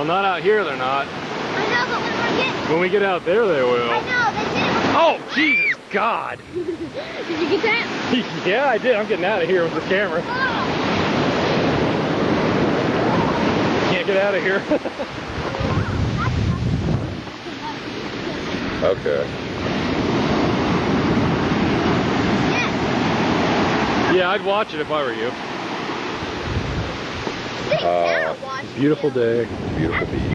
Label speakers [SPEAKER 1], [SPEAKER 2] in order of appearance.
[SPEAKER 1] Well, not out here, they're not.
[SPEAKER 2] I know, but
[SPEAKER 1] When we get out there, they will.
[SPEAKER 2] I know, they did it.
[SPEAKER 1] Oh, Jesus, God.
[SPEAKER 2] Did you get that?
[SPEAKER 1] Yeah, I did. I'm getting out of here with the camera. Can't get out of here.
[SPEAKER 3] Okay.
[SPEAKER 1] Yeah, I'd watch it if I were you.
[SPEAKER 2] Sit down, watch
[SPEAKER 1] Beautiful day.
[SPEAKER 3] Beautiful beach.